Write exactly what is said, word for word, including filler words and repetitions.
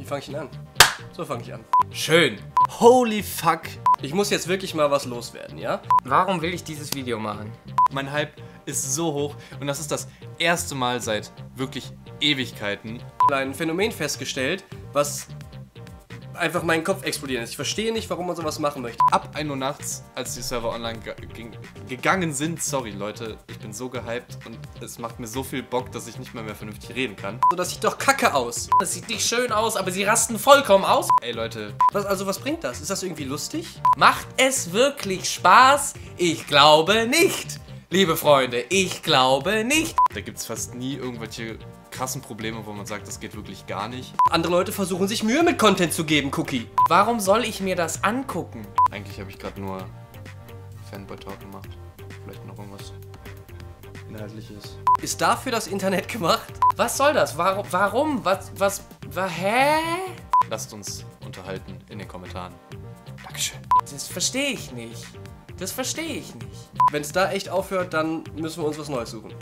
fange ich ihn an? So fange ich an. Schön. Holy fuck. Ich muss jetzt wirklich mal was loswerden, ja? Warum will ich dieses Video machen? Mein Hype ist so hoch und das ist das erste Mal seit wirklich Ewigkeiten. Ein Phänomen festgestellt, was einfach meinen Kopf explodieren lässt. Ich verstehe nicht, warum man sowas machen möchte. Ab ein Uhr nachts, als die Server online ge ging, gegangen sind, sorry Leute, ich bin so gehypt und es macht mir so viel Bock, dass ich nicht mehr, mehr vernünftig reden kann. So, das sieht doch kacke aus. Das sieht nicht schön aus, aber sie rasten vollkommen aus. Ey Leute, Was, also was bringt das? Ist das irgendwie lustig? Macht es wirklich Spaß? Ich glaube nicht. Liebe Freunde, ich glaube nicht. da gibt es fast nie irgendwelche krassen Probleme, wo man sagt, das geht wirklich gar nicht. Andere Leute versuchen sich Mühe mit Content zu geben, Cookie. Warum soll ich mir das angucken? Eigentlich habe ich gerade nur Fanboy-Talk gemacht. Vielleicht noch irgendwas Inhaltliches. Ist dafür das Internet gemacht? Was soll das? Warum? Warum? Was? Was? wa- Hä? Lasst uns unterhalten in den Kommentaren. Dankeschön. Das verstehe ich nicht. Das verstehe ich nicht. Wenn es da echt aufhört, dann müssen wir uns was Neues suchen.